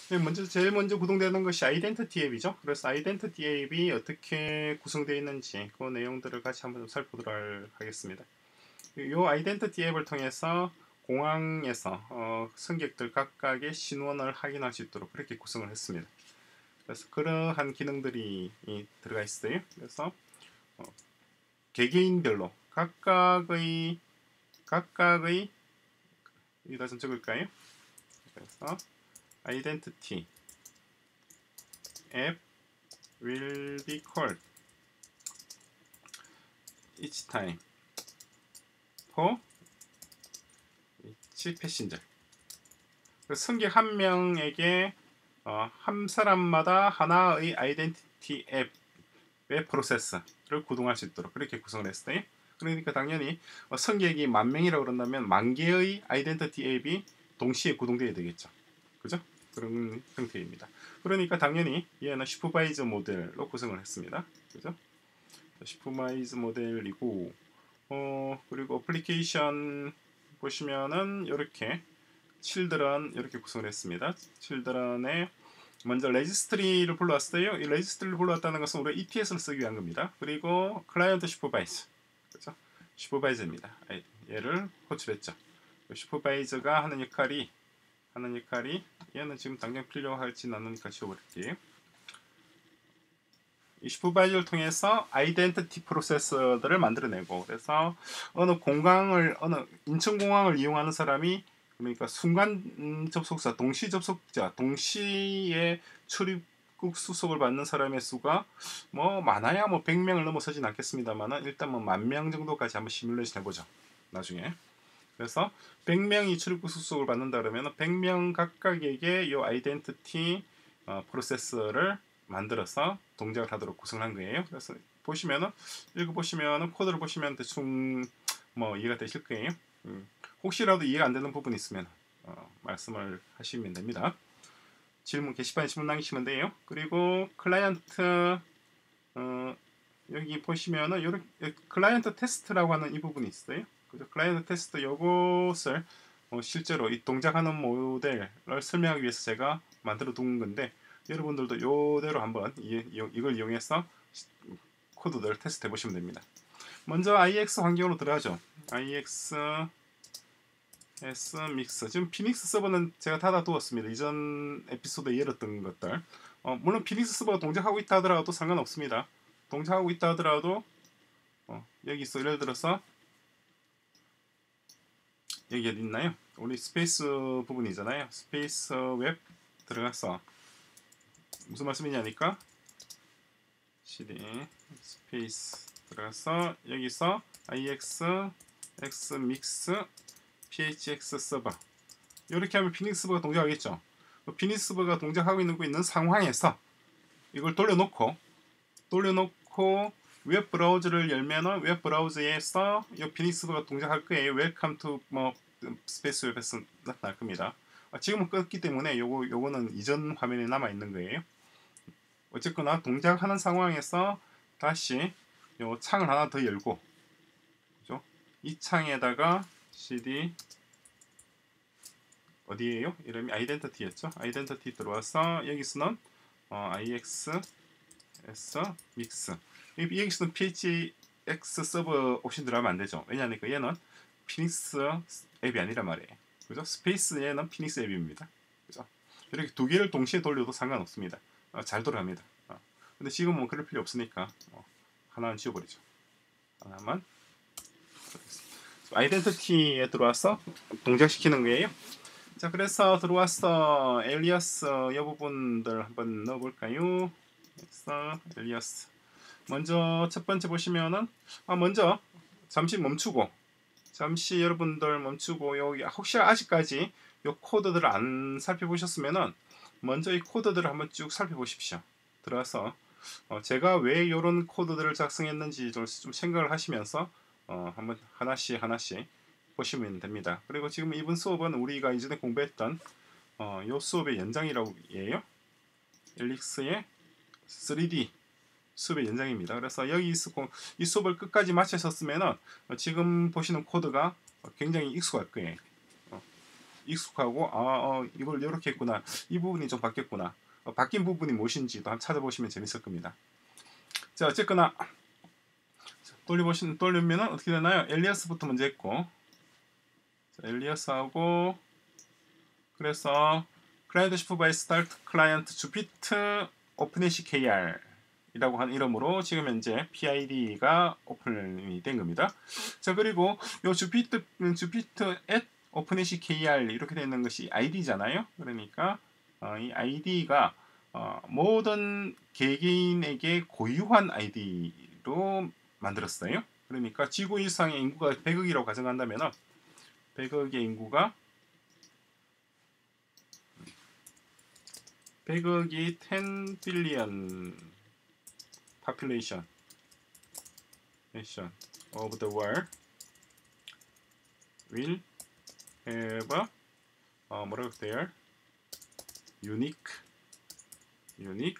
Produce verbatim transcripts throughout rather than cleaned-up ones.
먼저 제일 먼저 구동되는 것이 아이덴티티 앱이죠. 그래서 아이덴티티 앱이 어떻게 구성되어 있는지 그 내용들을 같이 한번 살펴보도록 하겠습니다. 이 아이덴티티 앱을 통해서 공항에서 어, 승객들 각각의 신원을 확인할 수 있도록 그렇게 구성을 했습니다. 그래서 그러한 기능들이 들어가 있어요. 그래서 어, 개개인별로 각각의 각각의 여기다 좀 적을까요? 그래서 identity app will be called each time for each passenger. 승객 한 명에게 어, 한 사람마다 하나의 아이덴티티 앱 웹 프로세스를 구동할 수 있도록 그렇게 구성을 했어요. 그러니까 당연히 어, 승객이 만 명이라고 그런다면 만 개의 아이덴티티 앱이 동시에 구동되어야 되겠죠. 그죠? 그런 형태입니다. 그러니까 당연히 얘는 슈퍼바이저 모델로 구성을 했습니다. 그죠? 슈퍼바이저 모델이고 어, 그리고 어플리케이션 보시면은 이렇게 칠드런 이렇게 구성을 했습니다. 칠드런에 먼저 레지스트리를 불러왔어요. 이 레지스트리를 불러왔다는 것은 우리가 이티에스를 쓰기 위한 겁니다. 그리고 클라이언트 슈퍼바이저, 그렇죠? 슈퍼바이저입니다. 얘를 호출했죠. 슈퍼바이저가 하는 역할이 하는 역할이 얘는 지금 당장 필요하지는 않으니까 지워버릴게요. 이 슈퍼바이저를 통해서 아이덴티티 프로세서들을 만들어내고 그래서 어느 공항을 어느 인천공항을 이용하는 사람이 그러니까 순간 접속자, 동시 접속자, 동시에 출입국 수속을 받는 사람의 수가 뭐 많아야 뭐 백 명을 넘어서진 않겠습니다만 일단 뭐 만 명 정도까지 한번 시뮬레이션 해보죠. 나중에. 그래서 백 명이 출입국 수속을 받는다 그러면 백 명 각각에게 이 아이덴티티 어, 프로세서를 만들어서 동작을 하도록 구성한 거예요. 그래서 보시면은 읽어보시면은 코드를 보시면 대충 뭐 이해가 되실 거예요. 음. 혹시라도 이해가 안 되는 부분이 있으면 어, 말씀을 하시면 됩니다. 질문 게시판에 질문 남기시면 돼요. 그리고 클라이언트 어, 여기 보시면은 요렇게 클라이언트 테스트라고 하는 이 부분이 있어요. 그래서 클라이언트 테스트 요것을 어, 실제로 이 동작하는 모델을 설명하기 위해서 제가 만들어 둔 건데 여러분들도 이대로 한번 이, 이걸 이용해서 코드들을 테스트 해보시면 됩니다. 먼저 아이엑스 환경으로 들어가죠. 아이엑스 S 믹스. 지금 피닉스 서버는 제가 닫아 두었습니다. 이전 에피소드에 열었던 것들. 어, 물론 피닉스 서버가 동작하고 있다 하더라도 상관없습니다. 동작하고 있다 하더라도 어, 여기 있어. 예를 들어서 여기 어디 있나요? 우리 스페이스 부분이잖아요. 스페이스 웹 들어가서 무슨 말씀이냐니까 cd 스페이스 들어가서 여기서 ix x mix phx 서버 이렇게 하면 피닉스 서버가 동작하겠죠. 피닉스 서버가 동작하고 있는, 있는 상황에서 이걸 돌려놓고 돌려놓고 웹 브라우저를 열면은 웹 브라우저에서 이 피닉스 서버가 동작할 거예요. 웰컴 투 뭐 스페이스 웹에서 나타날 겁니다. 지금은 껐기 때문에 요거 요거는 이전 화면에 남아 있는 거예요. 어쨌거나 동작하는 상황에서 다시 요 창을 하나 더 열고 그죠? 이 창에다가 cd 어디에요? 이름이 아이덴티티였죠. 아이덴티티 들어와서 여기서는 어, ix s mix 여기서는 phx 서버 옵션 들어가면 안 되죠. 왜냐하니까 얘는 피닉스 앱이 아니란 말이에요. 그죠? 스페이스 얘는 피닉스 앱입니다. 그죠? 이렇게 두 개를 동시에 돌려도 상관없습니다. 어, 잘 돌아갑니다. 어. 근데 지금은 뭐 그럴 필요 없으니까 어, 하나는 지워버리죠. 하나만 아이덴티티에 들어와서 동작시키는 거예요. 자, 그래서 들어와서 엘리어스 이 부분들 한번 넣어볼까요? 그래서 엘리어스 먼저 첫 번째 보시면은 아 먼저 잠시 멈추고 잠시 여러분들 멈추고 여기 혹시 아직까지 이 코드들을 안 살펴보셨으면은 먼저 이 코드들을 한번 쭉 살펴보십시오. 들어와서 어 제가 왜 이런 코드들을 작성했는지 좀, 좀 생각을 하시면서 어 한번 하나씩 하나씩 보시면 됩니다. 그리고 지금 이번 수업은 우리가 이전에 공부했던 어, 이 수업의 연장이라고 해요. 엘릭스의 쓰리디 수업의 연장입니다. 그래서 여기 이 수업을 끝까지 마치셨으면 지금 보시는 코드가 굉장히 익숙할 거예요. 어, 익숙하고 아 어, 이걸 이렇게 했구나. 이 부분이 좀 바뀌었구나. 어, 바뀐 부분이 무엇인지도 한번 찾아보시면 재밌을 겁니다. 자 어쨌거나 돌려보시면 돌리면은 어떻게 되나요? 엘리아스부터 먼저 했고 자, 엘리아스하고 그래서 클라이언트 슈퍼바이 스타트 클라이언트 주피터 오픈에시 케이알 이라고 하는 이름으로 지금 현재 피아이디가 오픈이 된 겁니다. 자 그리고 요 주피터 주피터 at 오픈에시 케이알 이렇게 되는 것이 아이디잖아요. 그러니까 어, 이 아이디가 어, 모든 개개인에게 고유한 아이디로 만들었어요. 그러니까 지구 이상의 인구가 백억이라고 가정한다면 백억의 인구가 백억이 텐 빌리언 population nation of the world will have a 어, 뭐라고 there unique unique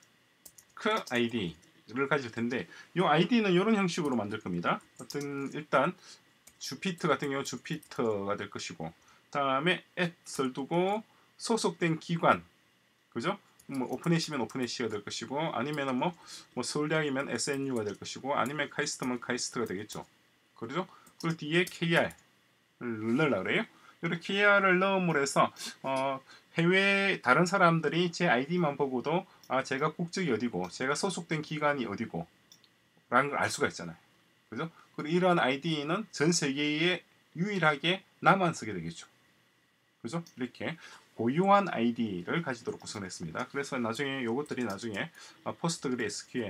아이디를 가질 텐데 이 아이디는 이런 형식으로 만들 겁니다. 어떤 일단 주피터 같은 경우 주피터가 될 것이고 다음에 at을 두고 소속된 기관 그죠? 뭐 오픈에시면 오픈에시가 될 것이고 아니면은 뭐, 뭐 서울대학이면 에스엔유가 될 것이고 아니면 카이스트면 카이스트가 되겠죠. 그렇죠? 그리고 뒤에 케이알을 넣으려고 그래요. 이렇게 케이알을 넣음으로 해서 어, 해외 다른 사람들이 제 아이디만 보고도 아 제가 국적이 어디고 제가 소속된 기관이 어디고 라는 걸 알 수가 있잖아요. 그죠? 그리고 이러한 아이디는 전 세계에 유일하게 나만 쓰게 되겠죠. 그죠? 이렇게 고유한 아이디를 가지도록 구성했습니다. 그래서 나중에 요것들이 나중에 포스트그리 에스큐엘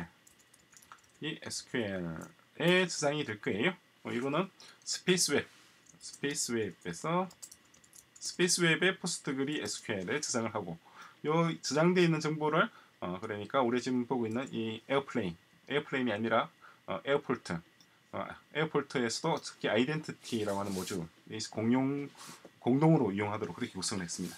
이 에스큐엘에 저장이 될 거예요. 어, 이거는 스페이스웹 스페이스웹에서 스페이스웹의 포스트그리 에스큐엘에 저장을 하고 요 저장되어 있는 정보를 어, 그러니까 우리 지금 보고 있는 이 에어플레인 에어플레인이 아니라 어, 에어포트 어, 에어포트에서도 특히 아이덴티티라고 하는 모듈 공용 공동으로 이용하도록 그렇게 구성을 했습니다.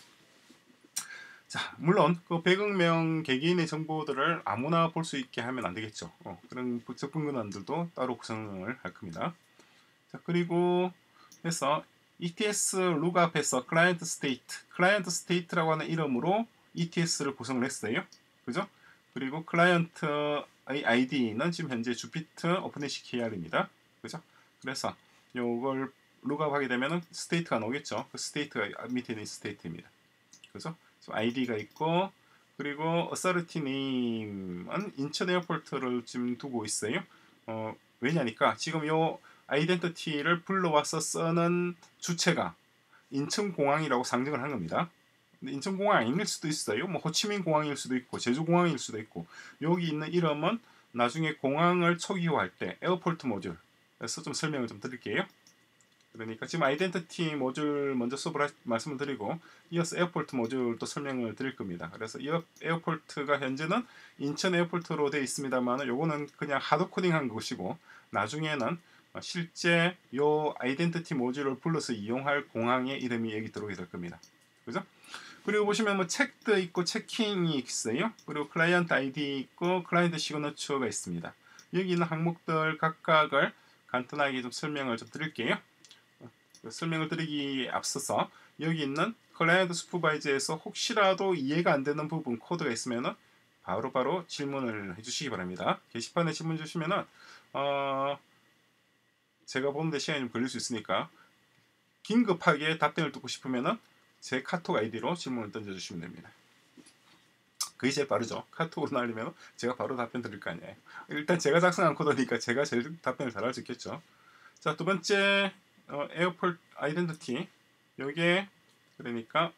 자, 물론 그 백억 명 개개인의 정보들을 아무나 볼 수 있게 하면 안 되겠죠. 어, 그런 접근 권한들도 따로 구성을 할 겁니다. 자, 그리고 해서 이티에스 룩업에서 클라이언트 스테이트, 클라이언트 스테이트라고 하는 이름으로 이티에스를 구성을 했어요. 그죠? 그리고 클라이언트의 아이디는 지금 현재 주피터 오픈에시 케이알입니다. 그죠? 그래서 요걸 룩업 하게 되면은 스테이트가 나오겠죠. 그 스테이트가 밑에 있는 스테이트입니다. 그죠? 아이디가 있고 그리고 어서리티 네임은 인천 에어포트를 지금 두고 있어요. 어, 왜냐니까 지금 요 아이덴티티를 불러와서 쓰는 주체가 인천공항이라고 상정을 한 겁니다. 근데 인천공항 아닐 수도 있어요. 뭐 호치민 공항일 수도 있고 제주공항일 수도 있고 여기 있는 이름은 나중에 공항을 초기화할 때 에어포트 모듈에서 좀 설명을 좀 드릴게요. 그러니까 지금 아이덴티티 모듈 먼저 수업을 하, 말씀을 드리고 이어서 에어포트 모듈도 설명을 드릴 겁니다. 그래서 이 에어포트가 현재는 인천 에어포트로 되어 있습니다만 요거는 그냥 하드 코딩한 것이고 나중에는 실제 요 아이덴티티 모듈을 불러서 이용할 공항의 이름이 여기 들어오게 될 겁니다. 그죠? 그리고 보시면 뭐 체크도 있고 체킹이 있어요. 그리고 클라이언트 아이디 있고 클라이언트 시그너처가 있습니다. 여기 있는 항목들 각각을 간단하게 좀 설명을 좀 드릴게요. 설명을 드리기에 앞서서 여기 있는 클라이언트 슈퍼바이저에서 혹시라도 이해가 안 되는 부분 코드가 있으면은 바로바로 바로 질문을 해주시기 바랍니다. 게시판에 질문 주시면은 어 제가 보는데 시간이 좀 걸릴 수 있으니까 긴급하게 답변을 듣고 싶으면은 제 카톡 아이디로 질문을 던져주시면 됩니다. 그게 제일 빠르죠. 카톡으로 날리면 제가 바로 답변 드릴 거 아니에요. 일단 제가 작성한 코드니까 제가 제일 답변을 잘할 수 있겠죠. 자, 두 번째 어, 에어포트 아이덴티티 요게 그러니까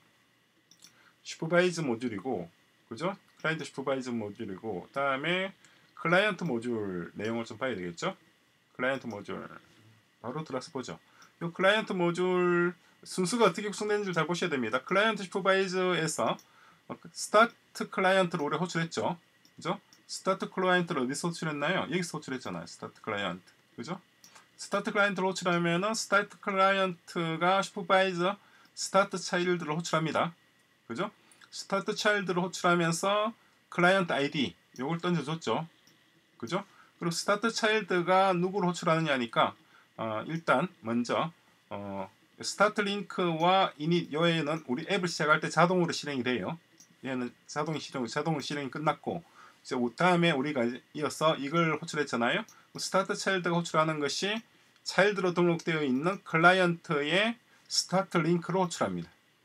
슈퍼바이즈 모듈이고 그죠? 클라이언트 슈퍼바이즈 모듈이고 다음에 클라이언트 모듈 내용을 좀 봐야 되겠죠? 클라이언트 모듈 바로 들어서 보죠. 이 클라이언트 모듈 순수가 어떻게 구성되는지 잘 보셔야 됩니다. 클라이언트 슈퍼바이저에서 스타트 클라이언트를 우리 호출했죠. 그죠? 스타트 클라이언트를 어디서 호출했나요? 여기서 호출했잖아요. 스타트 클라이언트. 그죠? 스타트 클라이언트를 호출하면은 스타트 클라이언트가 슈퍼바이저 스타트 차일드를 호출합니다. 그죠? 스타트 차일드를 호출하면서 클라이언트 아이디 요걸 던져줬죠. 그죠? 그리고 스타트 차일드가 누구를 호출하느냐니까 어, 일단 먼저 어, 스타트 링크와 이닛 요에는 우리 앱을 시작할 때 자동으로 실행이 돼요. 얘는 자동 실행, 자동으로 실행이 끝났고, 이제 다음에 우리가 이어서 이걸 호출했잖아요. 스타트 차일드가 호출하는 것이 차일드로 등록되어 있는 클라이언트의 스타트 링크로 호출합니다.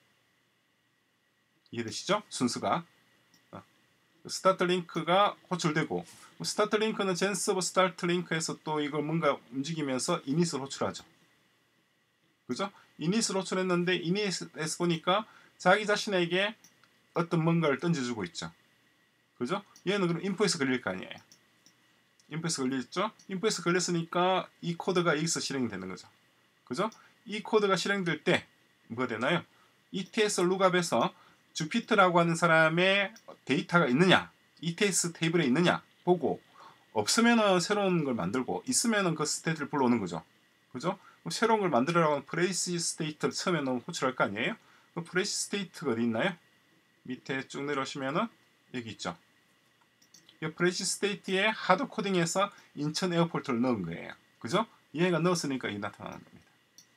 이해되시죠? 순서가. 스타트 링크가 호출되고, 스타트 링크는 젠서버 스타트 링크에서 또 이걸 뭔가 움직이면서 이닛을 호출하죠. 그죠? 이닛을 호출했는데 이닛에서 보니까 자기 자신에게 어떤 뭔가를 던져주고 있죠. 그죠? 얘는 그럼 인풋에서 걸릴 거 아니에요. 인풋에서 걸렸죠? 인풋에서 걸렸으니까 이 코드가 여기서 실행이 되는 거죠. 그죠? 이 코드가 실행될 때 뭐가 되나요? 이티에스 룩업에서 주피터라고 하는 사람의 데이터가 있느냐, 이티에스 테이블에 있느냐 보고, 없으면은 새로운 걸 만들고, 있으면은 그 스테이트를 불러오는 거죠. 그죠? 새로운 걸 만들으라고 하면 프레이시 스테이트를 처음에 넣으면 호출할 거 아니에요? 그 프레이시 스테이트가 어디 있나요? 밑에 쭉 내려오시면은 여기 있죠. 이 프레이시 스테이트에 하드 코딩해서 인천 에어포트를 넣은 거예요. 그죠? 얘가 넣었으니까 이게 나타나는 겁니다.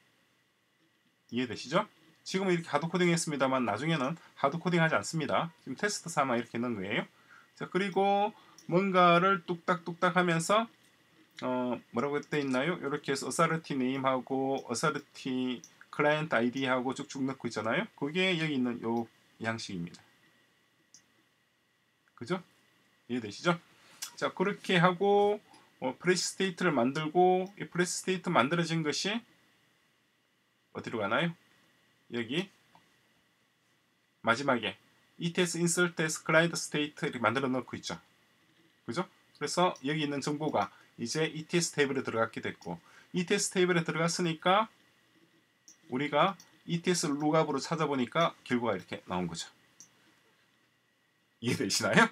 이해되시죠? 지금은 이렇게 하드 코딩 했습니다만 나중에는 하드 코딩 하지 않습니다. 지금 테스트 삼아 이렇게 넣은 거예요. 자, 그리고 뭔가를 뚝딱뚝딱 하면서 어, 뭐라고 돼 있나요? 이렇게 해서 어사르티 네임하고 어사르티 클라이언트 아이디하고 쭉쭉 넣고 있잖아요. 그게 여기 있는 요 양식입니다. 그죠? 이해되시죠? 자, 그렇게 하고 어, 프레시 스테이트를 만들고, 이 프레시 스테이트 만들어진 것이 어디로 가나요? 여기 마지막에 이티에스 insert as client state 이렇게 만들어 놓고 있죠. 그죠? 그래서 여기 있는 정보가 이제 이티에스 테이블에 들어갔게 됐고, 이티에스 테이블에 들어갔으니까 우리가 이티에스 룩업으로 찾아보니까 결과가 이렇게 나온 거죠. 이해되시나요?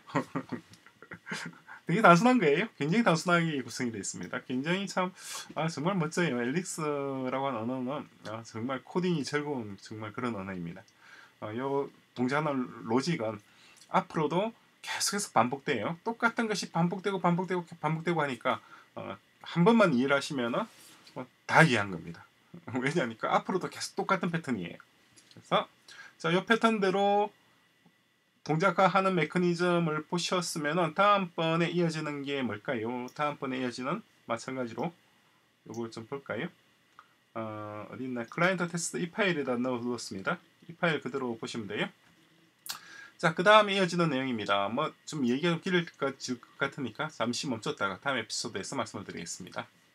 되게 단순한 거예요. 굉장히 단순하게 구성이 되어 있습니다. 굉장히 참 아, 정말 멋져요. 엘릭스라고 하는 언어는 아, 정말 코딩이 즐거운 정말 그런 언어입니다. 어, 이 동작하는 로직은 앞으로도 계속해서 반복돼요. 똑같은 것이 반복되고 반복되고 반복되고 하니까 어, 한 번만 이해를 하시면은 어, 다 이해한 겁니다. 왜냐하니까 앞으로도 계속 똑같은 패턴이에요. 그래서 자, 이 패턴대로 동작화하는 메커니즘을 보셨으면 다음번에 이어지는 게 뭘까요? 다음번에 이어지는 마찬가지로 이걸 좀 볼까요? 어, 어디 있나? 클라이언트 테스트 이 파일에다 넣어두었습니다. 이 파일 그대로 보시면 돼요. 자, 그 다음에 이어지는 내용입니다. 뭐 좀 얘기가 길을 것 같으니까 잠시 멈췄다가 다음 에피소드에서 말씀을 드리겠습니다.